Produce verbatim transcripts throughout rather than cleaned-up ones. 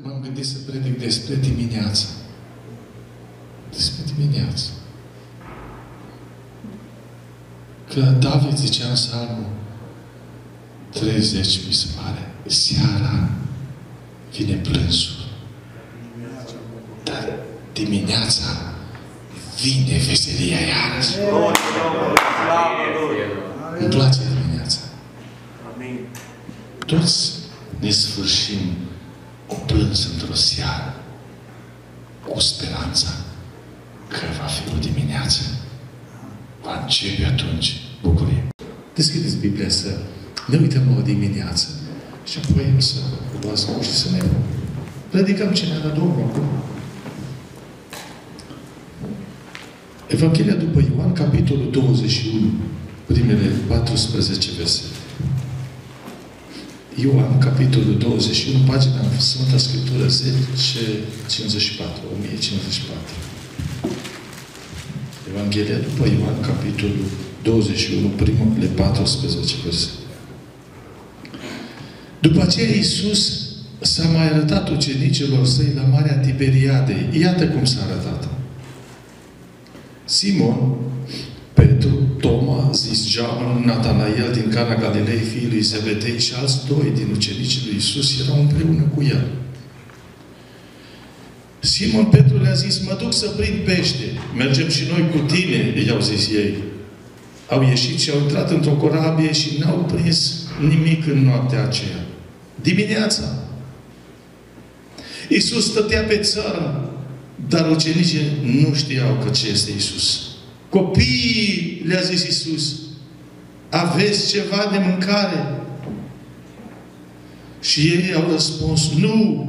m-am gândit să predic despre dimineață. Despre dimineață. Că David zicea în Psalmul treizeci, mi se pare, seara vine plânsul. Dar dimineața vine veselia iarăși. Îmi place dimineața. Toți ne sfârșim o plâns într-o seară cu speranța că va fi o dimineață. Va începe atunci bucurie. Deschideți Biblia să ne uităm la o dimineață și apoi să luați și să ne predicăm ce ne-a dat Domnul acum. Evanghelia după Ioan, capitolul douăzeci și unu, primele paisprezece versete. Ioan, capitolul douăzeci și unu, pagina în Sfânta Scriptură zece cincizeci și patru, o mie cincizeci și patru. Evanghelia după Ioan, capitolul douăzeci și unu, primele paisprezece versete. După aceea Iisus s-a mai arătat ucenicilor săi la Marea Tiberiadei. Iată cum s-a arătat. Simon, Petru, Toma, zis Geamăn, Natanael din Cana Galilei, fiul lui Zebedei și alți doi din ucenicii lui Iisus erau împreună cu el. Simon Petru le-a zis, mă duc să prind pește. Mergem și noi cu tine, i-au zis ei. Au ieșit și au intrat într-o corabie și n-au prins nimic în noaptea aceea. Dimineața. Iisus stătea pe țărm, dar ucenicii nu știau că ce este Iisus. Copiii, le-a zis Iisus, aveți ceva de mâncare? Și ei au răspuns, nu.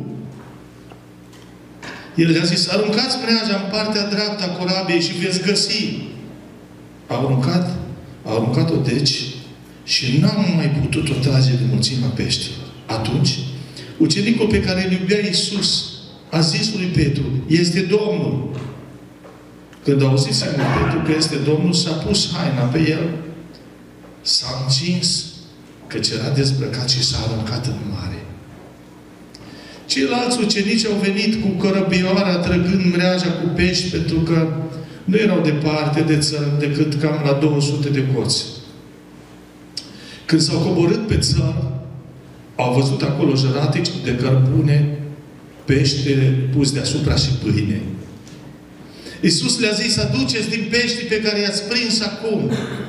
El le-a zis, aruncați mreaja în partea dreaptă a corabiei și veți găsi. Au aruncat, au aruncat-o deci și n-am mai putut-o trage de mulțimea peștilor. Atunci, ucenicul pe care îl iubea Iisus a zis lui Petru, este Domnul. Când a auzit Simon Petru că este Domnul, s-a pus haina pe el, s-a încins, căci era dezbrăcat și s-a aruncat în mare. Ceilalți ucenici au venit cu corăbioara, trăgând mreaja cu pești, pentru că nu erau departe de țărm decât cam la două sute de coți. Când s-au coborât pe țărm, au văzut acolo jăratici de cărbune, pește pus deasupra și pâine. Iisus le-a zis, aduceți din peștii pe care i-ați prins acum.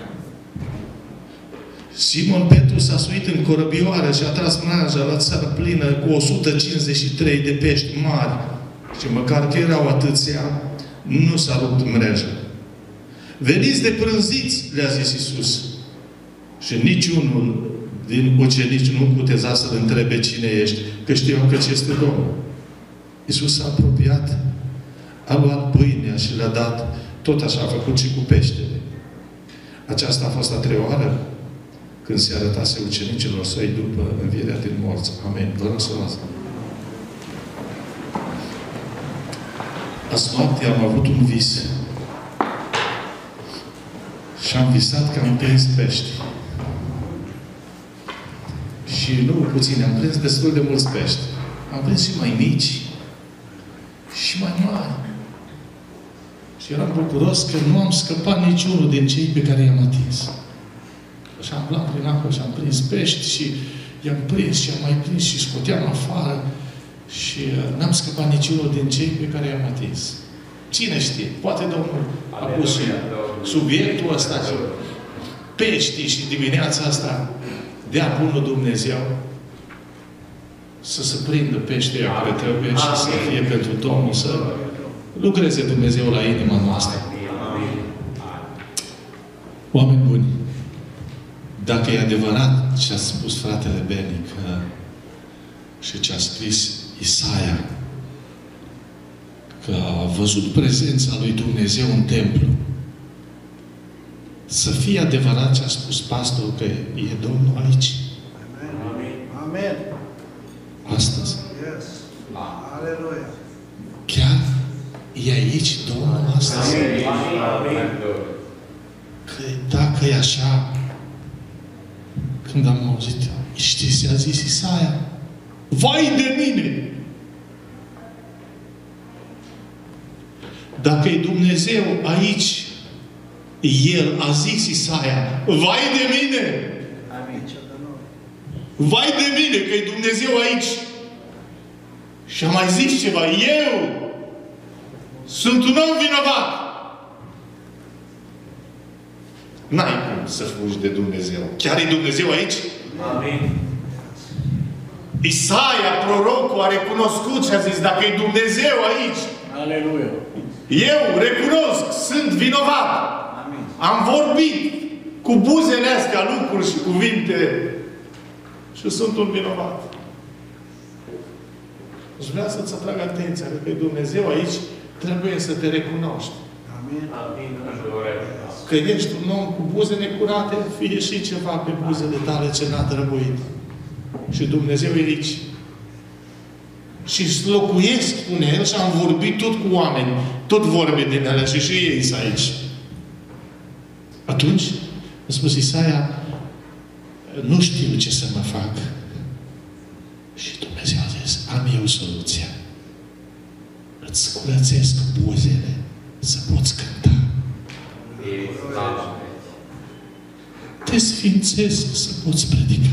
Simon Petru s-a suit în corăbioară și a tras mreaja la țară plină cu o sută cincizeci și trei de pești mari. Și măcar că erau atâția, nu s-a rupt mreaja. Veniți de prânziți, le-a zis Iisus. Și niciunul din ucenici nu puteza să-L întrebe cine ești, că știau că ce este Domnul. Iisus s-a apropiat, a luat pâinea și le-a dat, tot așa a făcut și cu peștele. Aceasta a fost a treia oară când se arătase ucenicilor săi după învierea din morți. Amen. Vă rog să luați. Azi noapte am avut un vis. Și am visat că am prins pești. Și nu puțin, am prins destul de mulți pești. Am prins și mai mici și mai mari. Și eram bucuros că nu am scăpat niciunul din cei pe care i-am atins. Și am umblat prin apă și am prins pești și i-am prins și am mai prins și scoteam afară și n-am scăpat niciunul din cei pe care i-am atins. Cine știe? Poate Domnul a pus subiectul ăsta și peștii și dimineața asta dea bunul Dumnezeu să se prindă peștii care trebuie și să fie pentru Domnul, să lucreze Dumnezeu la inima noastră. Oameni buni, dacă e adevărat ce a spus fratele Beni că, și ce a scris Isaia, că a văzut prezența lui Dumnezeu în templu, să fie adevărat ce a spus pastorul că e Domnul aici. Amen. Amen. Astăzi. Yes. Aleluia. Chiar e aici Domnul astăzi. Amen. Că dacă e așa, când am auzit, știți ce a zis Isaia? Vai de mine! Dacă e Dumnezeu aici, El a zis Isaia, vai de mine! Amin. Vai de mine că e Dumnezeu aici! Și a mai zis ceva, eu sunt un om vinovat! N-ai cum să fugi de Dumnezeu. Chiar e Dumnezeu aici? Amin. Isaia, prorocul, a recunoscut și a zis, dacă e Dumnezeu aici, Aleluia. eu recunosc, sunt vinovat. Amin. Am vorbit cu buzele astea lucruri și cuvinte și sunt un vinovat. Aș vrea să-ți atrag atenția că e Dumnezeu aici, trebuie să te recunoști. Amin. Amin. Că ești un om cu buze necurate, fie și ceva pe buzele tale ce n-a trebuit. Și Dumnezeu e aici. Și locuiesc cu El și am vorbit tot cu oameni. Tot vorbe din ele și și ei sunt aici. Atunci, a spus Isaia, nu știu ce să mă fac. Și Dumnezeu a zis, am eu soluția. Îți curățesc buzele să poți cânta. Te sfințesc să poți predica.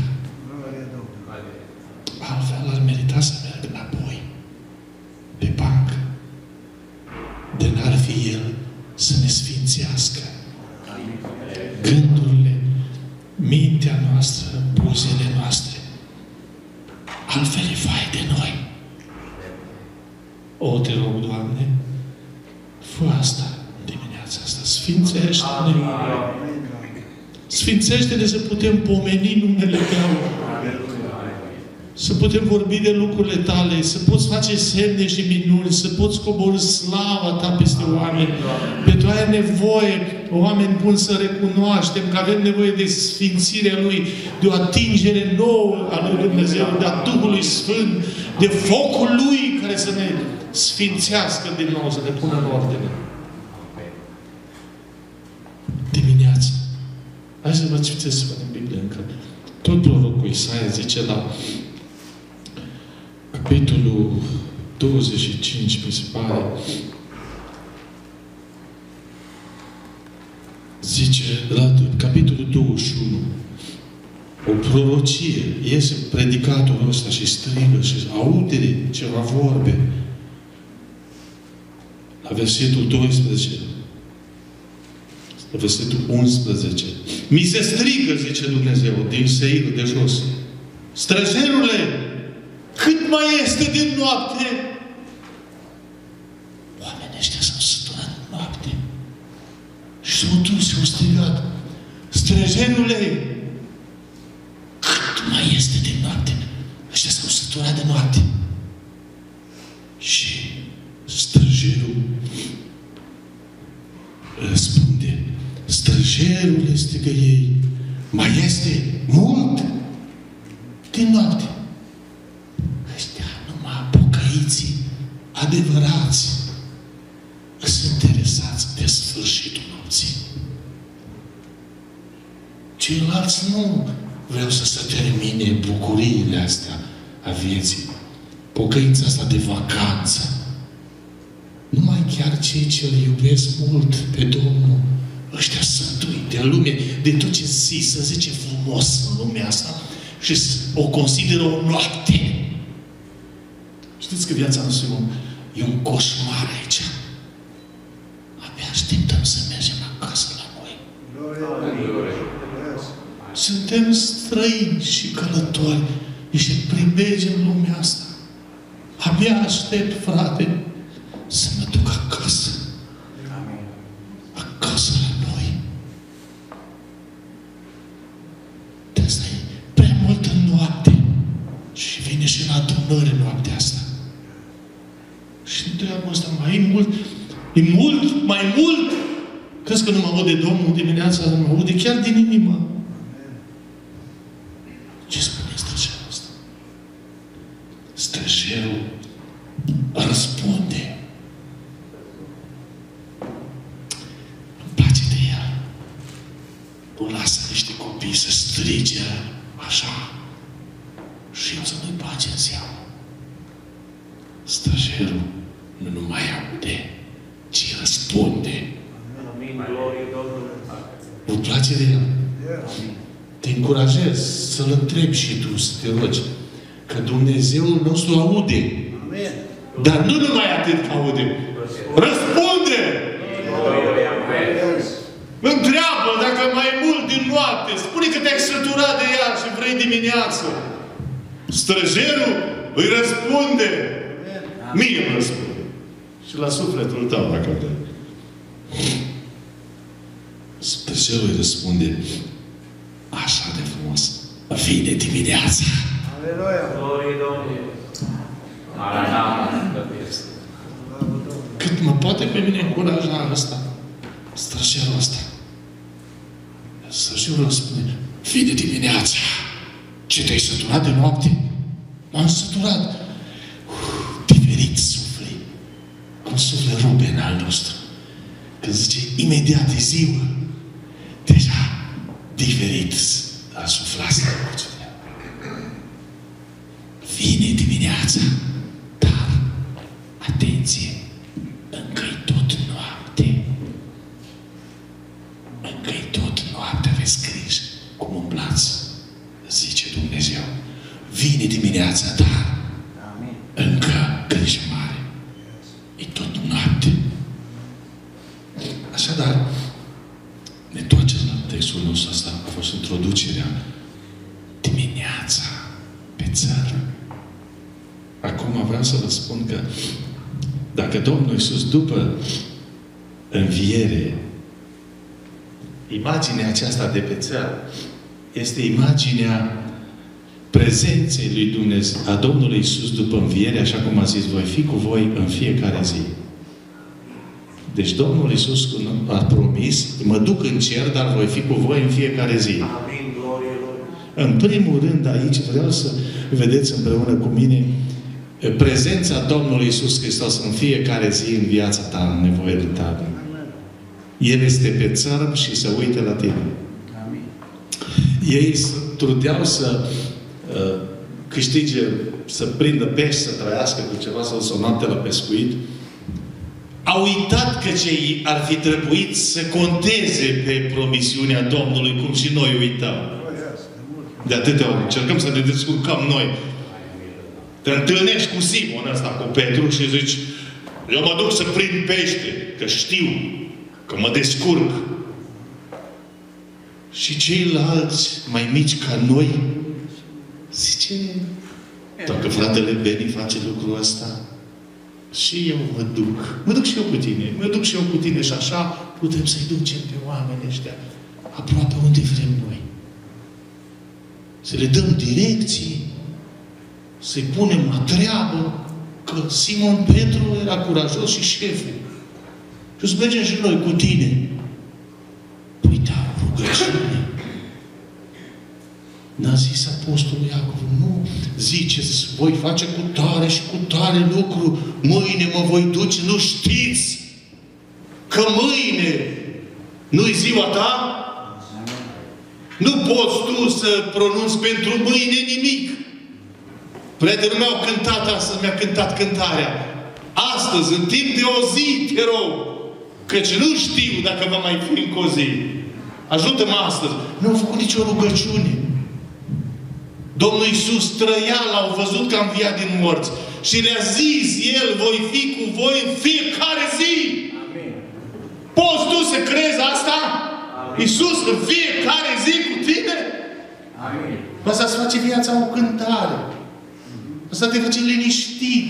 Altfel ar merita să merg înapoi pe bancă. De n-ar fi El să ne sfințească gândurile, mintea noastră, buzele noastre. Altfel e fai de noi. O, te rog, Doamne, fă asta în dimineața asta. Sfințește-ne. Sfințește-ne să putem pomeni numele Tău. Să putem vorbi de lucrurile Tale, să poți face semne și minuni, să poți coborî slava Ta peste oameni. Pentru aia ai nevoie, oameni buni, să recunoaștem că avem nevoie de sfințirea Lui, de o atingere nouă a Lui Dumnezeu, de a Duhului Sfânt, de focul Lui care să ne sfințească din nou, să ne pună în ordine. Dimineața. Hai să vă citesc în Biblie încă. Tot prorocul Isaia zice la capitolul douăzeci și cinci, mi se pare, zice, la capitolul douăzeci și unu, o prorocie, iese predicatorul ăsta și strigă și aude ceva vorbe. La versetul doisprezece, la versetul unsprezece, mi se strigă, zice Dumnezeu, din Seir de jos, străjerule, cât mai este din noapte? Oamenii ăștia s-au săturat de noapte. Și s-au dus și au strigat, străjerule, cât mai este din noapte? Ăștia s-au săturat de noapte. Și străjerul răspunde, străjerule, strigă ei, mai este mult din noapte. Ăștia numai pocăiții adevărați sunt interesați de sfârșitul nopții. Ceilalți nu vreau să se termine bucuriile astea a vieții. Pocăința asta de vacanță. Numai chiar cei ce îl iubesc mult pe Domnul, ăștia sătui de lume, de tot ce zi, să zice frumos în lumea asta și o consideră o noapte. Știți că viața noastră e un coșmar aici. Abia așteptăm să mergem acasă la noi. Suntem străini și călători și pribeji în lumea asta. Abia aștept, frate, să mă duc acasă. Acasă la noi. De asta e prea multă noapte. Și vine și la adunări noaptea asta. Și întreabă ăsta, mai mult, e mult, mai mult. Crezi că nu mă aude Domnul dimineața, nu mă aude chiar din inimă. Ce spune străjerul ăsta? Străjerul răspunde. Îmi place de el. Nu lasă niște copii să strige așa și eu să nu-i bage în seamă. Străjerul nu numai aude, ci răspunde. Amin. Glorie Domnului. Îmi place de el. Te încurajez să-L întrebi și tu, să te rogi. Că Dumnezeul nostru aude. Amin. Dar nu numai atât că aude. Răspunde! Întreabă dacă mai mult din noapte. Spune că te-ai săturat de ea și vrei dimineață. Străjerul îi răspunde. Mie îmi răspunde. Și la sufletul tău, dacă vrei. Străjerul îi răspunde. Așa de frumos. Vine dimineața. Aleluia. Glorie Domnului. Cât mă poate pe mine încuraja ăsta. Străjerul ăsta. Străjerul spune. Vine dimineața. Ce te-ai săturat de noapte? M-am săturat. Uf, diferit suflet. Cum suflet Ruben al nostru. Când zice, imediat e ziua. Deja, diferit a suflat slăbuțul. Vine dimineața. Dar, atenție, încă-i tot noapte. Încă-i tot noapte, aveți grijă cum umblați, zice Dumnezeu. Vine dimineața, dar încă grijă mare. E tot noapte. Așadar, ne întoarcem la textul nostru. Asta a fost introducerea. Dimineața pe țară. Acum vreau să vă spun că dacă Domnul Iisus, după înviere, imaginea aceasta de pe țară este imaginea prezenței lui Dumnezeu, a Domnului Iisus după înviere, așa cum a zis, voi fi cu voi în fiecare zi. Deci Domnul Iisus a promis, mă duc în cer, dar voi fi cu voi în fiecare zi. Amin. Glorie Lui. În primul rând, aici vreau să vedeți împreună cu mine prezența Domnului Iisus Hristos în fiecare zi în viața ta, în nevoile tale. El este pe țărm și se uită la tine. Amin. Ei se trudeau să uh, câștige, să prindă pești, să trăiască cu ceva sau să o noapte la pescuit. Au uitat că cei ar fi trebuit să conteze pe promisiunea Domnului, cum și noi uităm. De atâtea ori. Încercăm să ne descurcăm noi. Te întâlnești cu Simon ăsta, cu Petru și zici, eu mă duc să prind pește, că știu, că mă descurc. Și ceilalți, mai mici ca noi, zice, dacă fratele Beni face lucrul ăsta, și eu mă duc. Mă duc și eu cu tine. Mă duc și eu cu tine și așa putem să-i ducem pe oamenii ăștia aproape unde vrem noi. Să le dăm direcții, să-i punem la treabă, că Simon Petru era curajos și șeful. Și să mergem și noi cu tine. Păi da, rugăciune. N-a zis Apostolul Iacov, nu ziceți, voi face cu tare și cu tare lucru, mâine mă voi duce, nu știți că mâine nu-i ziua ta? Nu poți tu să pronunți pentru mâine nimic. Prietenul meu a cântat astăzi, mi-a cântat cântarea. Astăzi, în timp de o zi, te rog, căci nu știu dacă va mai fi încă o zi. Ajută-mă astăzi. Nu au făcut nicio rugăciune. Domnul Iisus trăia, l-au văzut că a înviat din morți. Și le-a zis El, voi fi cu voi în fiecare zi. Amin. Poți tu să crezi asta? Amin. Iisus în fiecare zi cu tine? Amin. Asta îți face viața o cântare. Asta te face liniștit.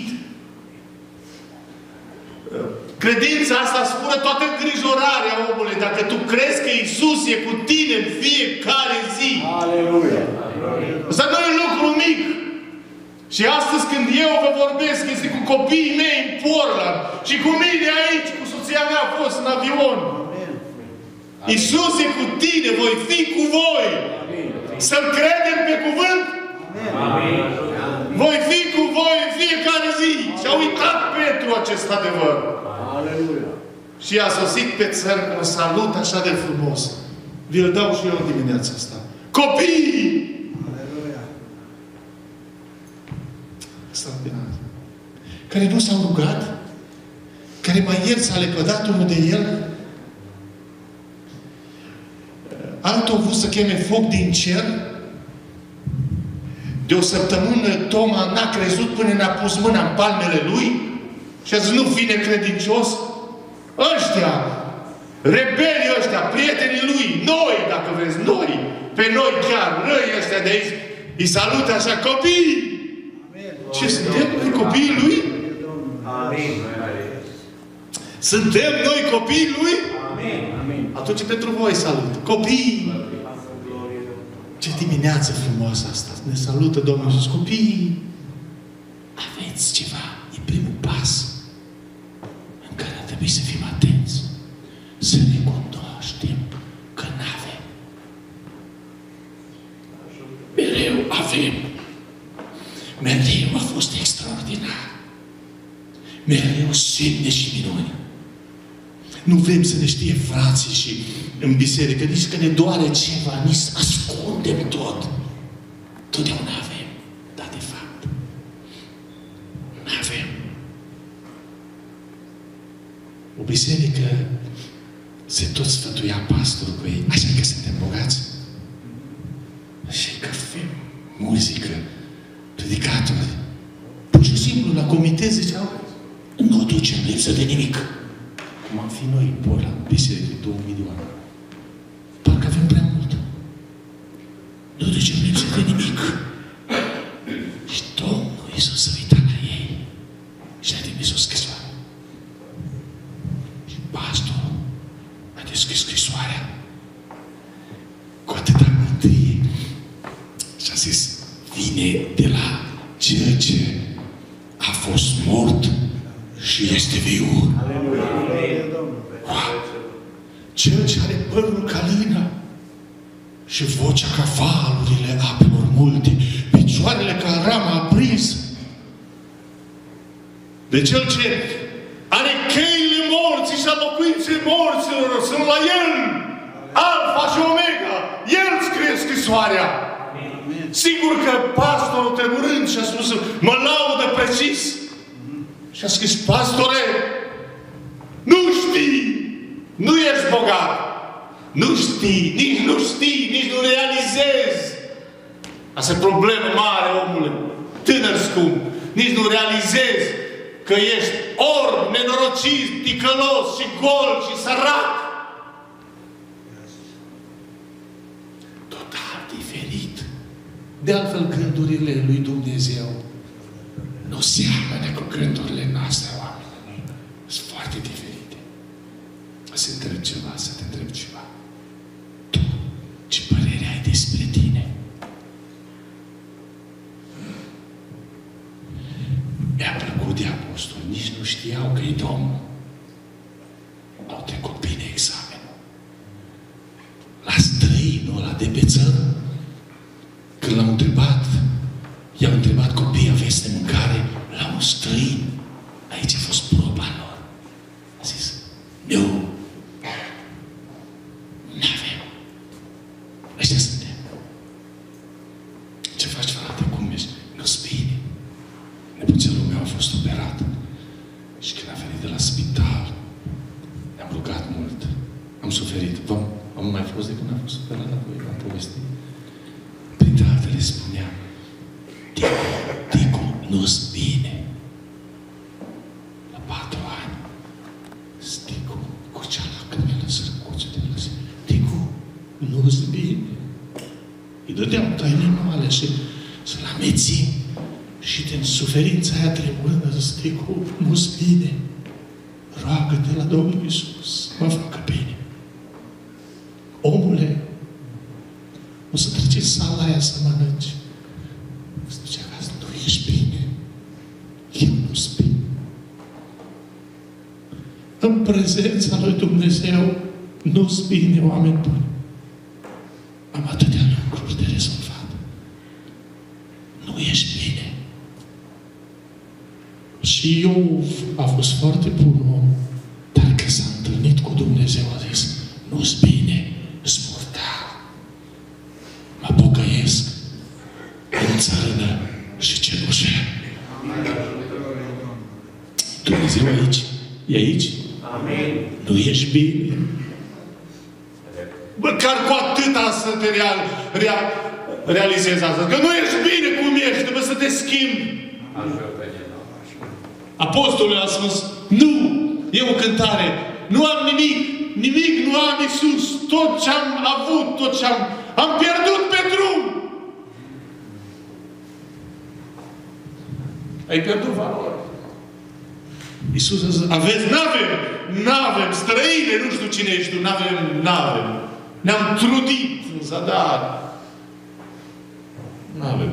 Credința asta spune toată îngrijorarea omului. Dacă tu crezi că Iisus e cu tine în fiecare zi. Aleluia. Asta nu e lucru mic. Și astăzi când eu vă vorbesc, este cu copiii mei în Portland și cu mine aici, cu soția mea a fost în avion. Iisus e cu tine, voi fi cu voi. Să-L credem pe cuvânt? Amin. Voi fi cu voi în fiecare zi. Și a uitat Petru acest adevăr. Aleluia. Și a sosit pe țăr cu un salut așa de frumos. Vi-l dau și eu în dimineața asta. Copii! Aleluia. Extraordinar. Care nu s-au rugat, care care mai ieri s-a lepădat unul de el. Altul a vrut să cheme foc din cer. De o săptămână Toma n-a crezut până n-a pus mâna în palmele lui și a zis, nu fi necredincios. Ăștia, rebelii ăștia, prietenii lui, noi, dacă vreți, noi, pe noi chiar, răi ăștia de aici, îi salută așa, copii! Ce suntem noi copiii lui? Amin. Suntem noi copiii lui? Amin. Atunci pentru voi salut. Copii! Ce dimineață frumoasă asta! Ne salută Domnul Iisus. Copii! Aveți ceva. E primul pas în care ar trebui să fim atenți. Să recunoaștem că n-avem. Mereu avem. Mereu a fost extraordinar. Mereu semne și minuni. Nu vrem să ne știe frații și în biserică, nici că ne doare ceva, nici ascundem tot. Totdeauna avem, dar de fapt nu avem. O biserică se tot sfătuia pastorul cu ei, așa că suntem bogați. Și că fim muzică, predicatori. Pur și simplu, la comitet ziceau, nu o ducem lipsă de nimic. Cum am fi noi, por la biserică, două milioane. Parcă avem prea mult. Nu ducem lipsă de nimic. Și Domnul Iisus s-a uitat la ei și a trimis o scrisoare. Și pastorul a deschis scrisoarea cu atâta mândrie și a zis, vine de la ceea ce a fost mort și este viu. Wow. Cel ce are părul ca lina și vocea ca valurile apelor multe, picioarele ca rama aprinsă. De cel ce are cheile morții și a locuinței morților, sunt la El, Alfa și Omega. El scrie scrisoarea. Amin. Sigur că pastorul tremurând și a spus, mă laudă precis. Și a scris, pastore, nu știi, nu ești bogat, nu știi, nici nu știi, nici nu realizezi. Asta e problemă mare, omule, tânăr scump. Nici nu realizezi că ești orb, nenorocit, ticălos și gol și sărac. Total diferit. De altfel, gândurile lui Dumnezeu nu seamănă cu gândurile noastre, oameni. Sunt foarte diferite. Să te întreb ceva, să te întreb ceva. Tu, ce părere ai despre tine? Mi-a plăcut de apostol. Nici nu știau că e Domnul. Au trecut bine examenul. La străinul ăla de pe țără, când l-au întrebat, i-au întrebat copiii, aveți de mâncare? La un străin. Aici a fost proba lor. A zis, nu. N-avem. Ăștia suntem. Ce faci, frate? Cum ești? Nu-ți bine. Nepoțelul meu a fost operat. Și când a venit de la spital, ne-am rugat mult. Am suferit. V-am, am mai fost de când a fost operat la voi, v-am povestit. Printre altele spunea, Ticu, Ticu, nu-ți bine. La patru ani, Ticu, cu cea lacrimele sărăcuțe de lăsă. Ticu, nu-ți bine. Îi dădeam taine male și să-l amețim. Și din suferința aia tremurând, a zis, Ticu, nu-ți bine. Roagă-te la Domnul Iisus, mă facă bine. Omule, o să treci în sala aia să mănânci. Să duce acasă, nu ești bine. Eu nu-s bine. În prezența lui Dumnezeu, nu-s bine, oameni buni. Am atâtea lucruri de rezolvat. Nu ești bine. Și Iov a fost foarte bun om, dar când s-a întâlnit cu Dumnezeu a zis, nu-s bine, s murdar. Mă pocăiesc în țărână și cenușă. Dumnezeu aici E aici? Amin. Nu ești bine. Măcar cu atâta să te real, real, realizezi asta. Că nu ești bine cum ești, trebuie să te schimbi. Apostolul a spus, nu, e o cântare, nu am nimic, nimic nu am Iisus, tot ce am avut, tot ce am, am pierdut pe drum. Ai pierdut valoare. Iisus a zis, aveți, n-avem, n-avem, străine, nu știu cine ești tu, n-avem, n-avem. Ne-am trudit în zadar. N-avem.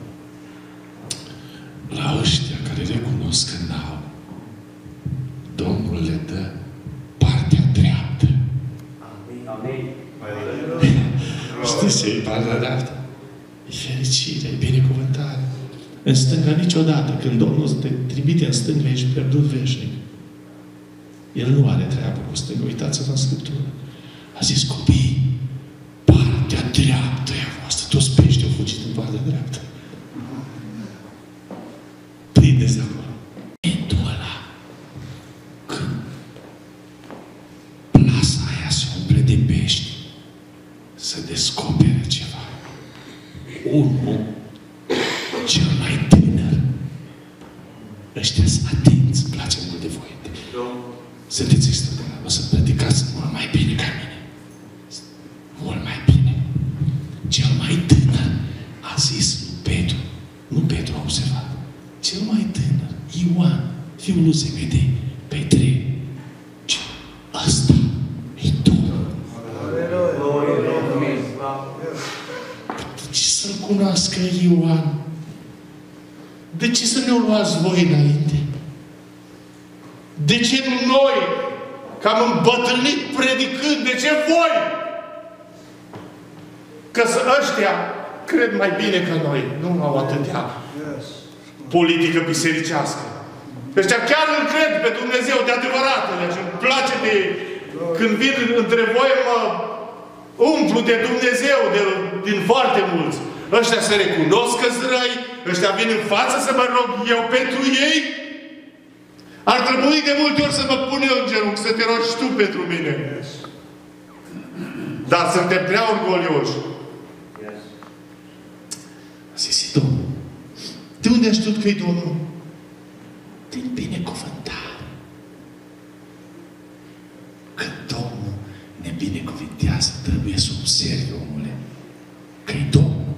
La ăștia care recunosc că n-au, Domnul le dă partea dreaptă. Amin. Știți ce e partea dreaptă? E fericire, e binecuvântare. În stânga niciodată, când Domnul te trimite în stânga, ești pierdut veșnic. El nu are treabă cu stânga. Uitați-vă în Scriptură. A zis, copii, partea dreaptă e a voastră. Toți peștii au fugit în partea dreaptă. Prindeți de acolo. Momentul ăla, când plasa aia se umple de pești, să descopere ceva. Unul, cel mai tânăr. Ăștia sunt atenți, îmi place mult de voi. Sunteți extraordinari. O să predicați mult mai bine ca mine. Mult mai bine. Cel mai tânăr a zis lui Petru. Nu Petru a observat. Cel mai tânăr, Ioan, fiul lui Zebedei, Petre. Ăsta e Domnul. De ce să-L cunoască Ioan? De ce să ne-o luați voi înainte? De ce nu noi, că am îmbătrânit predicând, de ce voi? Că ăștia cred mai bine ca noi. Nu au atâtea politică bisericească. Ăștia chiar îl cred pe Dumnezeu de adevărat. Deci îmi place de... Când vin între voi, mă umplu de Dumnezeu de, din foarte mulți. Ăștia se recunosc că-s răi, ăștia vin în față să mă rog eu pentru ei. Ar trebui de multe ori să mă pun eu în genunchi, să te rogi tu pentru mine. Dar suntem prea orgolioși. A zis Domnul. De unde ai știut că e Domnul? Din binecuvântare. Când Domnul ne binecuvintează, trebuie să observi, omule, că e Domnul.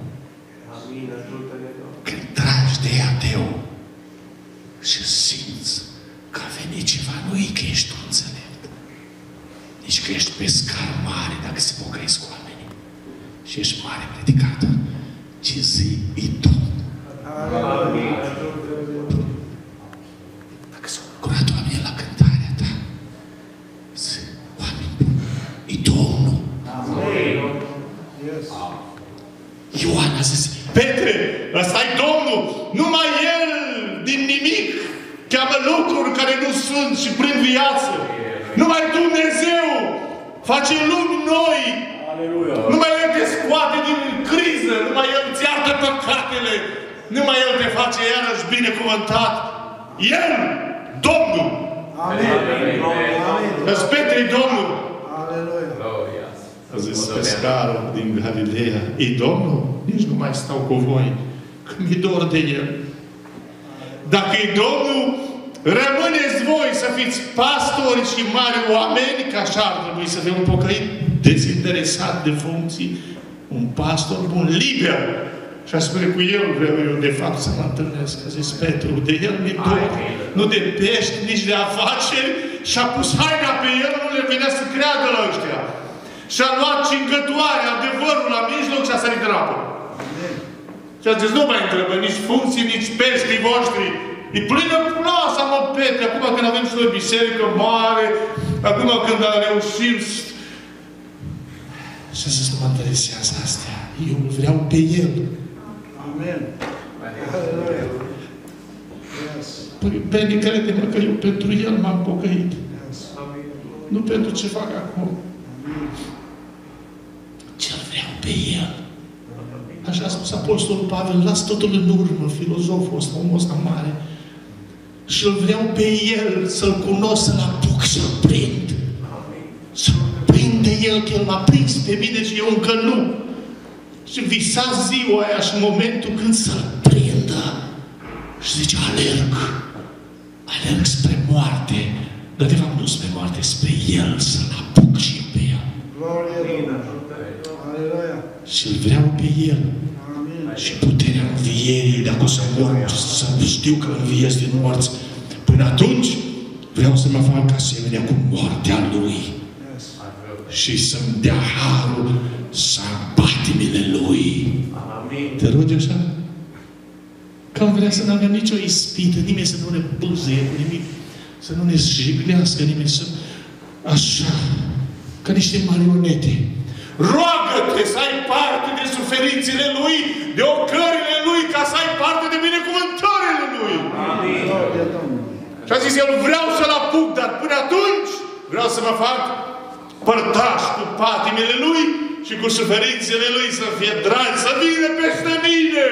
Când tragi de ateu și simți că a venit ceva, nu e că ești tu înțelept. Nici că ești pescar mare dacă se pocăiesc oamenii. Și ești mare predicator. Ce zi e Domnul. Dacă s-au bucurat oamenii la cântarea ta, zi, oameni buni, e Domnul. Ioan a zis, Petre, ăsta-i Domnul, numai El din nimic cheamă lucruri care nu sunt și prin viață. Numai Dumnezeu face lumi noi. Aleluia. Numai El te scoate din criză. Numai El îți iartă păcatele. Numai El te face iarăși binecuvântat. El, Domnul. Amin. Îți Petre-i Domnul. Aleluia. A zis pescarul din Galileea, e Domnul? Nici nu mai stau cu voi. Că mi-e dor de El. Dacă e Domnul, rămâneți voi să fiți pastori și mari oameni, că așa ar trebui să fie un pocăit dezinteresat de funcții, un pastor bun, liber. Și a spune, cu El vreau eu de fapt să mă întâlnesc. A zis Petru, de El mi-e dor, nu de pești, nici de afaceri, și a pus haina pe El, nu le venea să creadă la ăștia. Și a luat cingătoarea, adevărul la mijloc și a sărit în apă. Și a zis, nu mai întrebă nici funcții, nici peștii voștri. E plină plasa, mă, Petre, acum când avem și noi biserică mare, acum când reușim... Și a zis, nu mă interesează astea. Eu vreau pe El. Amen. Păi, bine, crede-mă că eu pentru El m-am pocăit. Nu pentru ce fac acum. Ce-L vreau pe El. Așa a spus Apostolul Pavel, las totul în urmă, filozoful ăsta, omul ăsta mare. Și îl vreau pe El să-L cunosc, să-L apuc, să-L prind. Să-L prind de El, că El m-a prins pe mine și eu încă nu. Și visa ziua aia și momentul când să-L prindă. Și zice, alerg. Alerg spre moarte. Dar de fapt nu spre moarte, spre El, să-L apuc și pe El. Și îl vreau pe El. Amin. Și puterea învierii, dacă o să mor, să știu că înviez din morți. Până atunci, vreau să mă fac asemenea cu moartea Lui. Yes. Și să-mi dea harul să am patimile Lui. Amin. Te rogi așa? Că am vrea să nu avem nicio ispită, nimeni să nu ne bâzie cu nimic, să nu ne jiglească nimeni, să... Așa, ca niște marionete. Roagă-te să ai parte de suferințele Lui, de ocările Lui, ca să ai parte de binecuvântările Lui. Amin. Și a zis, eu vreau să-L apuc, dar până atunci vreau să mă fac părtaș cu patimile Lui și cu suferințele Lui, să fie dragi, să vină peste mine.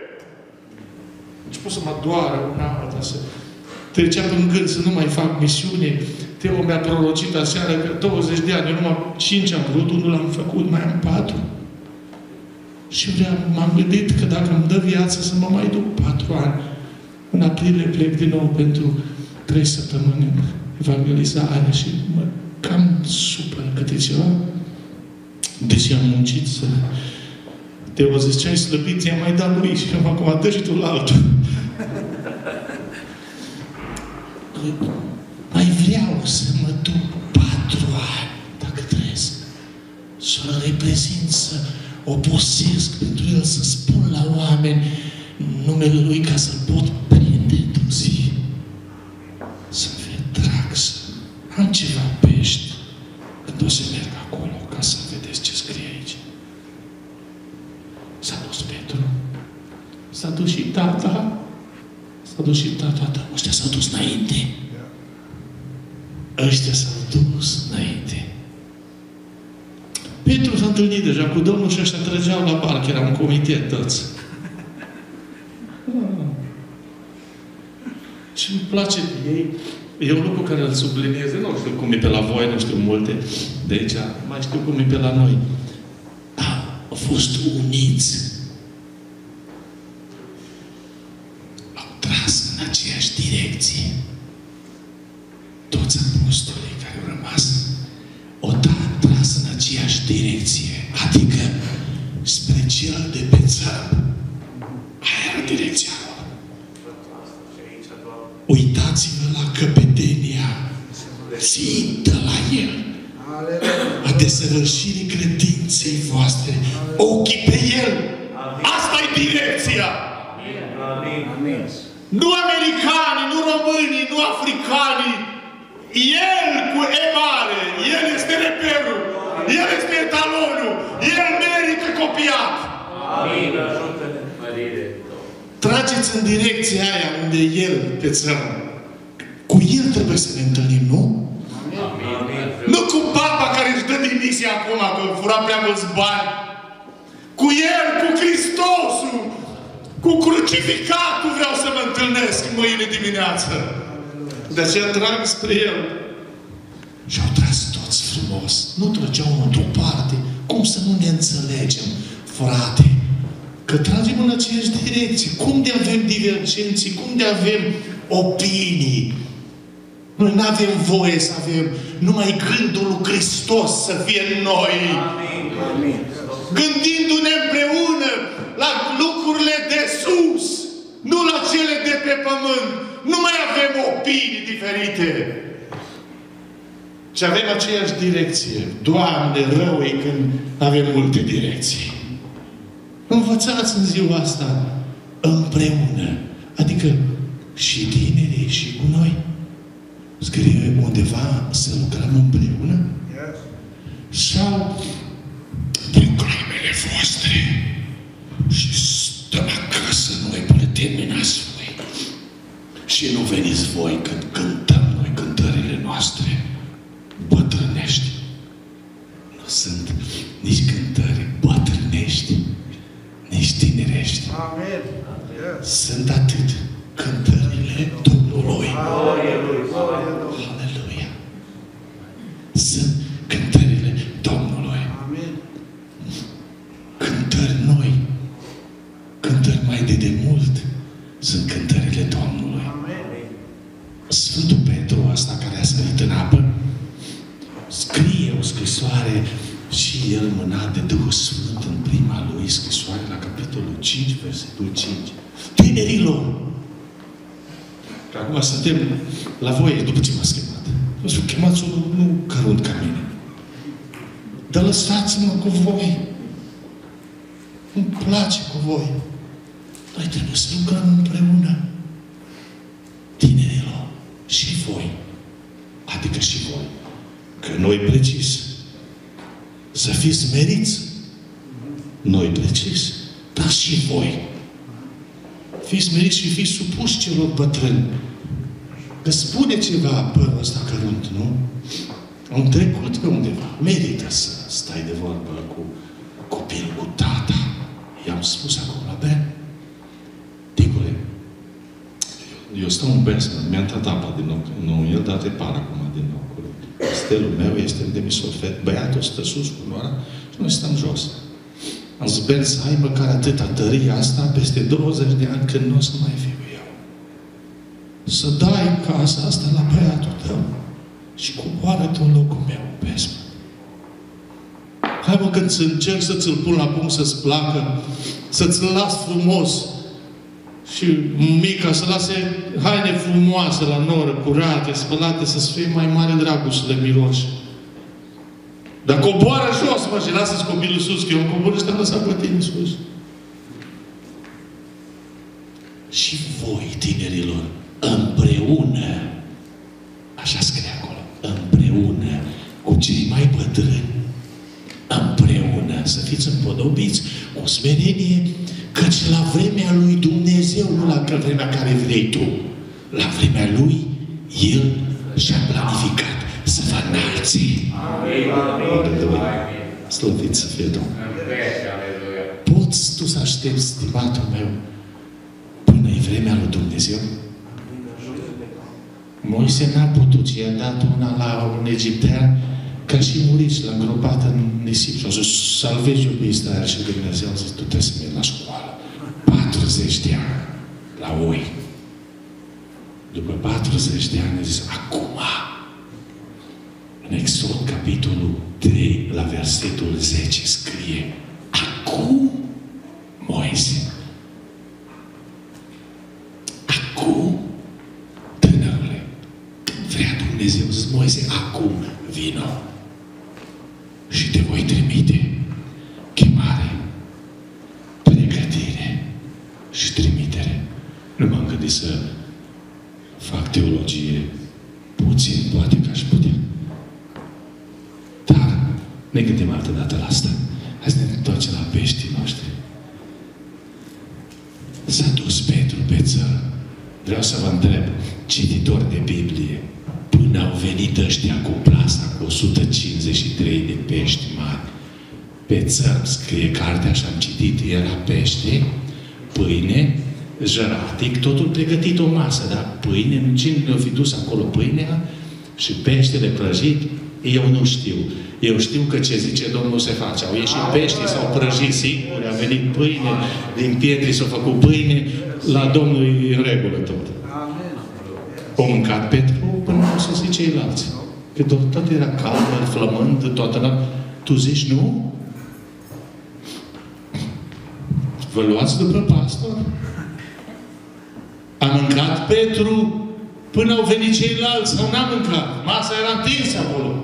A început să mă doară una alta, să trecea prin gând să nu mai fac misiune. Teo mi-a prorocit aseară că douăzeci de ani, eu numai cinci am vrut, unul l-am făcut, mai am patru. Și vreau, m-am gândit că dacă îmi dă viață să mă mai duc patru ani. În aprilie plec din nou pentru trei săptămâni în evangelizare și mă cam supăr câte ceva. Deși am muncit să... Teo zice, ce ai slăbit, ți-am mai dat lui și am acum dă și tu la altul. Mai vreau să mă duc patru ani, dacă trăiesc, să-L reprezint, să obosesc pentru El, să spun la oameni numele Lui ca să-L pot prinde într-o zi. Să-mi fie drag, să am ceva pești când o să merg acolo, ca să vedeți ce scrie aici. S-a dus Petru, s-a dus și tata, s-a dus și tata, dar ăștia s-au dus înainte. Ăștia s-au dus înainte. Petru s-a întâlnit deja cu Domnul și ăștia trăgeau la barcă, era un comitet toți. Și îmi place de ei. E un lucru care îl sublinieze. Nu știu cum e pe la voi, nu știu multe de aici. Mai știu cum e pe la noi. Da, au fost uniți. Au tras în aceeași direcție. Toți apostolii care au rămas au tras în aceeași direcție. Adică spre cel de pe țară. Aia era direcția lor. Uitați-vă la căpetenia țintă la El. A desăvârșirii credinței voastre. Ochii pe El. Asta e direcția. Amin. Nu americanii, nu românii, nu africanii. El cu E mare. El este reperul. El este etalonul. El merită copiat. Amin. Ajută-ne, Mărire. Trageți în direcția aia unde e El pe țără. Cu El trebuie să ne întâlnim, nu? Amin. Nu cu papa care își dă demisia acum, că fura prea mulți bani. Cu El, cu Hristosul, cu crucificatul vreau să mă întâlnesc mâine dimineață. De aceea trag spre El. Și au tras toți frumos. Nu trăgeau într-o parte. Cum să nu ne înțelegem, frate? Că tragem în aceeași direcție. Cum de avem divergenții? Cum de avem opinii? Noi nu avem voie să avem numai gândul lui Hristos să fie în noi. Amin. Gândindu-ne împreună la lucrurile de sus, nu la cele de pe pământ. Nu mai avem opinii diferite. Și avem aceeași direcție. Doamne, rău e când avem multe direcții. Învățați în ziua asta împreună. Adică și tinerii și cu noi. Scrie undeva să lucrăm împreună. Yes. Sau prin crimele voastre și stăm acasă noi până terminați voi. Și nu veniți voi când cântăm noi cântările noastre bătrânești. Nu sunt nici cântări bătrânești, nici tinerești. Amen. Sunt atât cântările Domnului. Aleluia! Sunt cântările Domnului. Amin. Cântări noi. Cântări mai de demult. Sunt cântările Domnului. Amin. Sfântul Petru ăsta care a sărit în apă scrie o scrisoare și el mânat de Duhul Sfânt în prima lui scrisoare la capitolul cinci, versetul cinci. Tinerilor! Că acum suntem la voie după ce m-ați chemat. Vă spun, chemați unul nu cărunt ca mine. Dar lăsați-mă cu voi. Îmi place cu voi. Noi trebuie să lucrăm împreună. Tinerilor, și voi. Adică și voi. Că noi precis. Să fiți meriți. Noi precis. Dar și voi. Fiți meriți și fiți supuși celor bătrâni. Că spune ceva părul ăsta cărunt, nu? Am trecut pe undeva. Merită să stai de vorbă cu copilul, cu tata. I-am spus acum la Ben. Ticule, eu, eu stau în basement, mi-am dat apa din nou. Nu, el date par acum din nou. Stelul meu este în demisolfet. Băiatul stă sus cu Nora și noi stăm jos. Am zis, Ben, să ai măcar atâta tărie asta peste douăzeci de ani când nu o să mai fiu eu. Să dai casa asta la băiatul tău și coboară-te în locul meu, basement. Hai mă, când să încerc să ți-l pun la punct să-ți placă, să-ți las frumos și mica să lase haine frumoase la noră, curate, spălate, să-ți fie mai mare dragul să le miroși. Dar coboară jos, mă, și lasă-ți copilul sus, că eu cobor ăsta lăsat pe tine sus. Și voi, tinerilor, împreună, așa scrie acolo, împreună cu cei mai bătrâni, împreună, să fiți împodobiți cu smerenie, căci la vremea lui Dumnezeu, nu la vremea care vrei tu, la vremea lui, El și-a planificat să vă înalți. Aleluia! Slăvit să fie Domnul! Poți tu să aștepți, stimatul meu, până-i vremea lui Dumnezeu? Moise n-a putut, și i-a dat una la un egiptean, ca și muriți, l-a îngropat în nisip și a zis, salvezi iubii Israel, și Dumnezeu a zis, tu trebuie să mergi la școală. patruzeci de ani la oi. După patruzeci de ani a zis, acum, în Exod, capitolul trei, la versetul zece, scrie, acum, Moise, acum, tânărule, vrea Dumnezeu, zis Moise, acum vino și te voi trimite. Chemare, pregătire și trimitere. Nu m-am gândit să fac teologie puțin, poate că aș putea. Dar ne gândim altă dată la asta. Hai să ne întoarcem la peștii noștri. S-a dus Petru pe țără. Vreau să vă întreb, cititori de Biblie, până au venit ăștia cu plasa cu o sută cincizeci și trei de pești mari. Pe țără, scrie cartea, așa am citit, era pește, pâine, jăratic, totul pregătit o masă, dar pâine, cine ne-a fi dus acolo pâinea și peștele prăjit, eu nu știu. Eu știu că ce zice Domnul se face. Au ieșit peștii, s-au prăjit singuri, a venit pâine, din pietre s-au făcut pâine, la Domnul e în regulă tot. O mâncat Petru până nu să zice ceilalți. Că tot era cald, flămând, toată la... Tu zici nu? Vă luați după pastor? A mâncat Petru până au venit ceilalți sau n-a mâncat? Masa era întinsă acolo.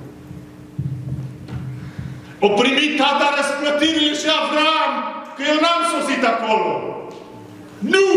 O primit tata răsplătirile și Avram, că eu n-am sosit acolo. Nu!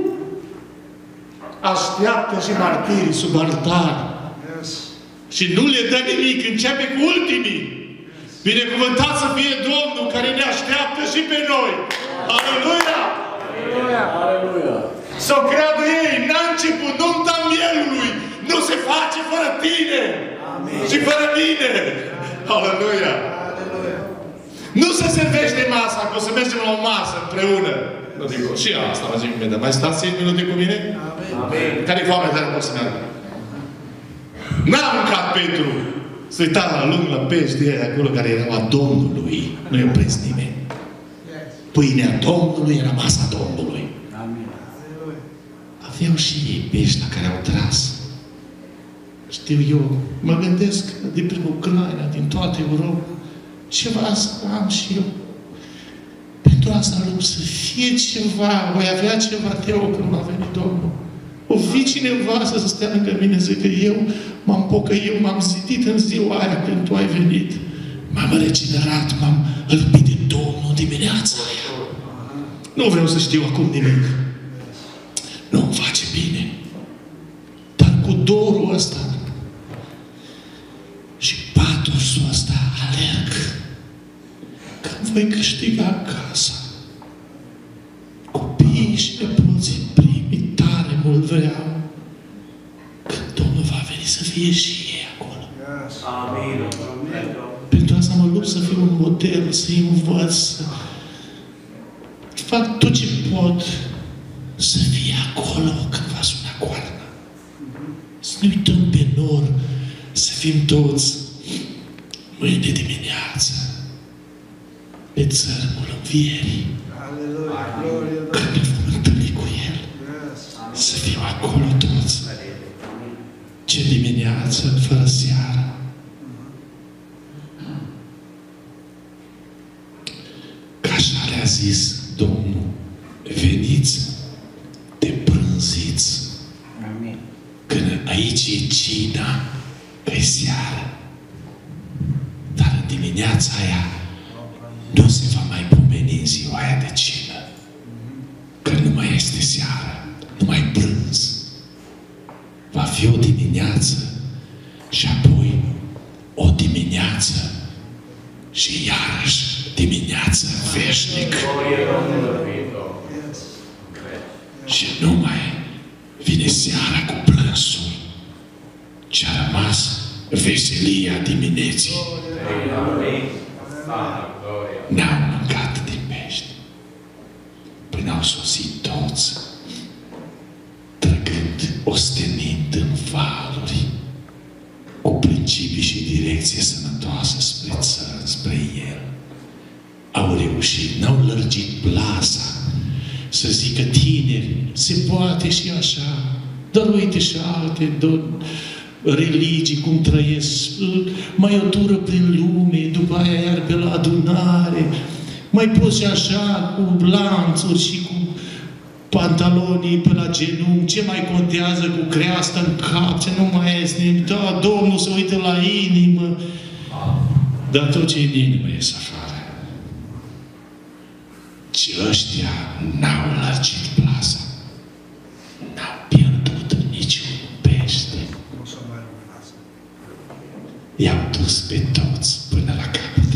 Așteaptă și martirii sub altar. Yes. Și nu le dă nimic, începe cu ultimii. Binecuvântat să fie Domnul care ne așteaptă și pe noi. Aleluia! Aleluia! Aleluia! Să o creadă ei, n-a început nunta mielului. Nu se face fără tine. Amin. Și fără mine. Aleluia! Aleluia! Nu se servește masa, că o să mergem la o masă împreună. Nu zic, și asta mă zic, mai stați cinci minute cu mine? Amin. Care-i foamea care pot să meargă? N-a mâncat Petru. Se uita la lung la pești de acolo care erau a Domnului. Nu i-a prins nimeni. Pâinea Domnului era masa Domnului. Amin. Aveau și ei pești la care au tras. Știu eu, mă gândesc de prin Ucraina, din toată Europa, ceva să am și eu. Pentru asta lupt să fie ceva, voi avea ceva teo când va veni Domnul. O fi cineva să stea lângă mine, zic că eu m-am pocăit, m-am zidit în ziua aia când tu ai venit. M-am regenerat, m-am răpit de Domnul dimineața aia. Nu vreau să știu acum nimic. Nu îmi face bine. Dar cu dorul ăsta și patosul ăsta alerg. Când voi câștiga casa, copiii și nepoții primii tare mult vreau. Când Domnul va veni să fie și ei acolo. Amin. Pentru asta mă lupt să fiu un model, să-i învăț, să fac tot ce pot să fie acolo când va suna coarna. Să ne uităm pe nor, să fim toți mâine dimineață pe țărmul învierii. Când ne vom întâlni cu El, să fim acolo toți. Ce dimineață, fără seară. Că așa le-a zis Domnul, veniți de prânziți. Amin. Când aici e cina, pe seară. Dar în dimineața aia nu se va mai pomeni în ziua aia de cină. Că nu mai este seară, nu mai prânz. Va fi o dimineață și apoi o dimineață și iarăși dimineață veșnică. Și nu mai vine seara cu plânsul, ci a rămas veselia dimineții. N-au mâncat din pești până au sosit toți, trăgând, ostenind în valuri, cu principii și direcție sănătoasă spre țară, spre El. Au reușit, n-au lărgit plasa, să zică tineri, se poate și așa, dar uite și alte religii cum trăiesc, mai o tură prin lume, după aia iar pe la adunare, mai poți și așa, cu lanțuri și cu pantalonii pe la genunchi, ce mai contează cu creasta în cap, ce nu mai este nimic, da, Domnul se uită la inimă, dar tot ce e în inimă ies afară. Și ăștia n-au lărgit plasa. N-au pierdut niciun pește. I-au dus pe toți până la capăt.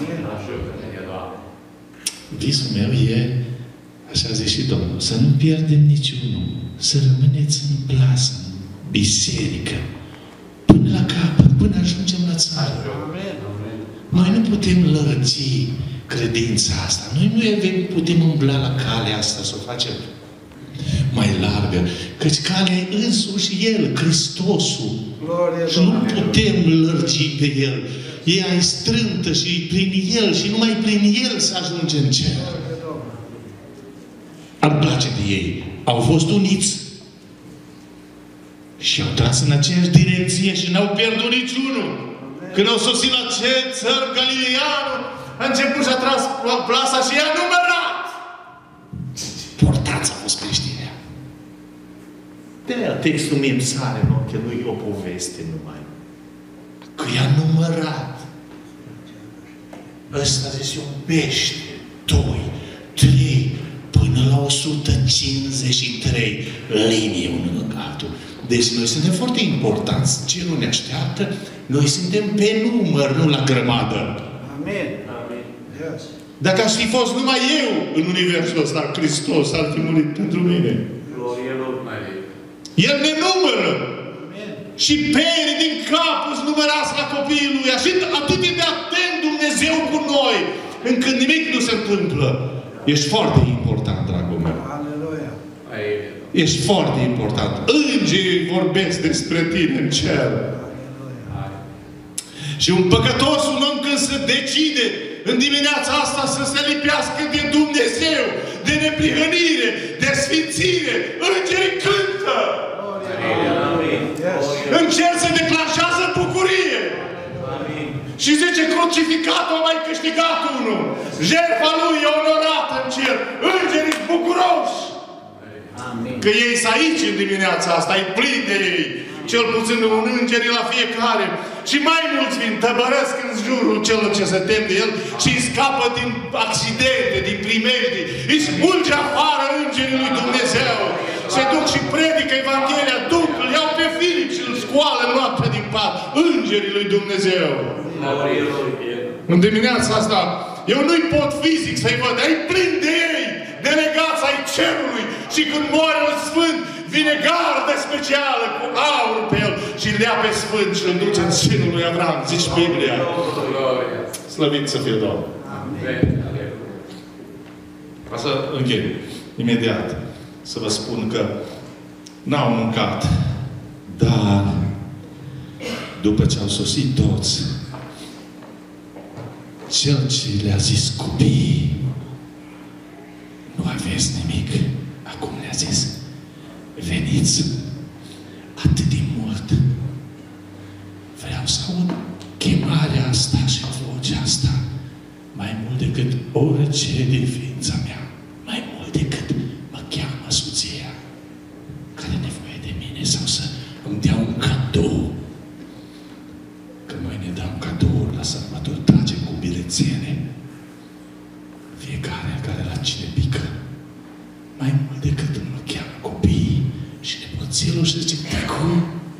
Visul meu e, așa zice și Domnul, să nu pierdem niciunul. Să rămâneți în plasă, în biserică, până la capăt, până ajungem la țară. Noi nu putem lărgi credința asta. Noi nu avem, putem umbla la calea asta, să o facem mai largă. Căci calea e însuși El, Hristosul. Și nu putem lărgi pe El. Ea e strântă și prin El și numai prin El să ajunge în cer. Ar place de ei. Au fost uniți și au tras în aceeași direcție și n-au pierdut niciunul. Când au sosit la țăr Galileanul, a început și a tras plasa și i-a numărat. Portați a fost creștirea. De-aia textul mie îmi sare în ochi, nu e o poveste numai. Că i-a numărat. Ăsta zice un pește, doi, trei, până la o sută cincizeci și trei linii unul lângă altul. Deci noi suntem foarte importanți. Cerul ne așteaptă. Noi suntem pe număr, nu la grămadă. Amin. Amin. Yes. Dacă aș fi fost numai eu în universul ăsta, Hristos ar fi murit pentru mine. El ne numără. Amin. Și perii din cap îți numărați la copiii Lui. Și atât de atent Dumnezeu cu noi, încât nimic nu se întâmplă. Ești foarte important, dragul meu. Aleluia. Ești foarte important. Îngerii vorbesc despre tine în cer. Și un păcătos, un om când se decide în dimineața asta să se lipească de Dumnezeu, de neprihănire, de sfințire, îngerii cântă. În cer se declanșează bucurie. Și zice, crucificatul a mai câștigat unul. Jertfa lui e onorată în cer. Îngerii bucuroși. Că ei sunt aici în dimineața asta, e plin de ei. Cel puțin un înger la fiecare. Și mai mulți vin, tăbărăsc în jurul celor ce se tem de el și îi scapă din accidente, din primejdii. Îi smulge afară îngerii lui Dumnezeu. Se duc și predică Evanghelia, duc, îl iau pe Filip și îl scoală noaptea din pat. Îngerii lui Dumnezeu. În dimineața asta, eu nu-i pot fizic să-i văd, dar e plin de ei, delegați ai cerului. Și când moare un sfânt, vine gardă specială cu aur pe el și îl ia pe sfânt și îl duce în sânul lui Avram. Zici Biblia. Slăvit să fie Domnul. Ca să închei imediat. Să vă spun că n-au mâncat. Dar după ce au sosit toți, cel ce le-a zis copiii, nu aveți nimic. Acum le-a zis, veniți atât de mult. Vreau să aud chemarea asta și vocea asta mai mult decât orice din ființa mea. Mai mult decât mă cheamă soția care are nevoie de mine sau să îmi dea un cadou. Că noi ne dăm cadouri la sărbători, tragem cu bilețele. Fiecare care la cine pică. Mai mult decât mă cheamă copiii și nepoților și zice, Tecu,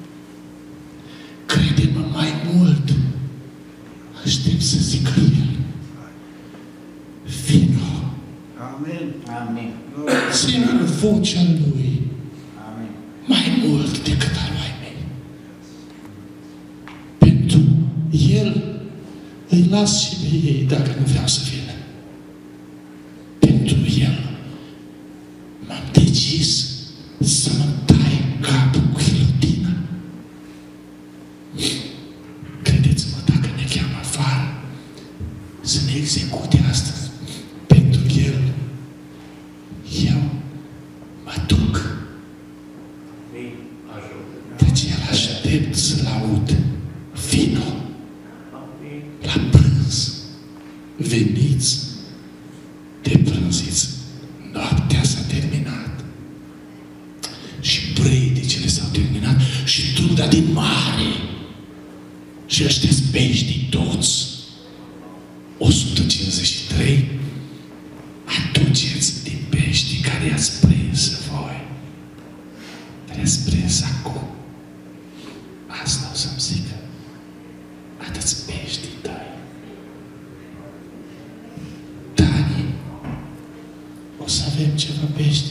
crede-mă mai mult. Aștept să zică el. Vino. Amin. Amin. Ține vocea lui. Amin. Mai mult decât al mai mei. Pentru el îi las și pe ei dacă nu vreau să vină. Pentru el m-am decis să mă tai capul cu chilotină. Credeți-mă, dacă ne cheamă afară, să ne execute astăzi. Pentru el, eu mă duc. Deci el aștept să-l aud. Vino la prânz. Veniți de prânziți. Noaptea s-a terminat. Și predicile s-au terminat. Și truda din mare. Și ăștia-s peștii toți. o sută cincizeci și trei. Aduceți din peștii care i-ați prins voi. Care i-ați prins acum. Asta o să-mi zică. Atâți peștii tăi. Dani, o să avem ceva pești.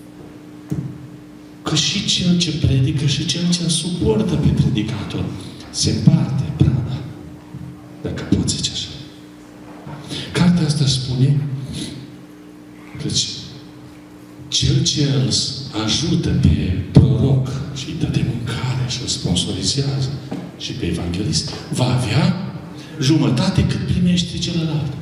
Că și cel ce predică și cel ce suportă pe predicator se împarte prana. Dacă poți zice așa. Cartea asta spune că cel ce îl ajută pe proroc și îi dă de mâncare și îl sponsorizează și pe evanghelist va avea jumătate cât primește celălalt.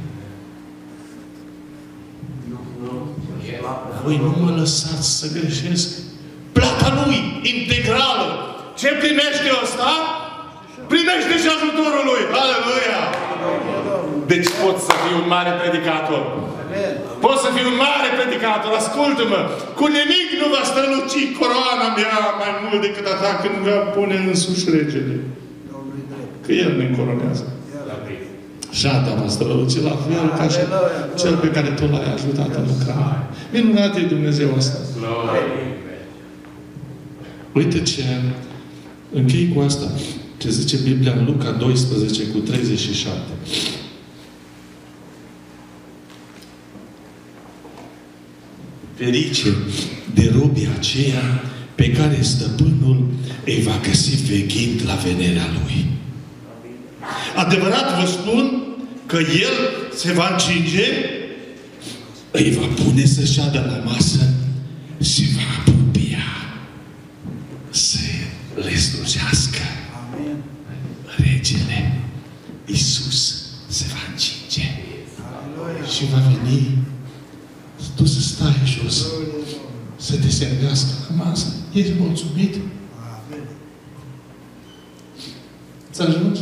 Voi nu mă lăsați să greșesc. Plata lui integrală. Ce primește ăsta? Primește și ajutorul lui. Aleluia! Deci pot să fiu un mare predicator. Pot să fiu un mare predicator. Ascultă-mă! Cu nimic nu va străluci coroana mea mai mult decât atât când va pune însuși regele. Că el ne încoronează. Jada va străluci la fel ca și cel pe care tu l-ai ajutat în lucrare. Minunat e Dumnezeu ăsta. Uite ce închei cu asta. Ce zice Biblia în Luca doisprezece cu treizeci și șapte. Ferice de robii aceia pe care stăpânul îi va găsi veghind la venirea lui. Adevărat vă spun că el se va încinge, îi va pune să șadă la masă și va apropia să le slujească. Regele Iisus se va încinge. Și va veni tu să stai jos, să te servească la masă. Ești mulțumit? Ți ajunge?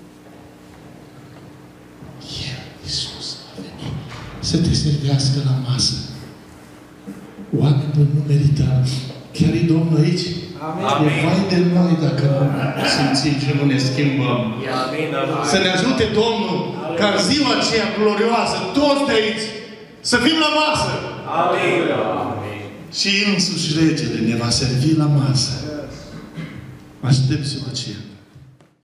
El, Iisus, va veni să te servească la masă. Oameni buni, nu merită. Chiar e Domnul aici? Amin. E vai de noi dacă nu simțim și nu ne schimbăm. Amin. Să ne ajute Domnul ca în ziua aceea glorioasă, toți de aici, să fim la masă. Amin. Și însuși regele ne va servi la masă. Aștept ziua aceea.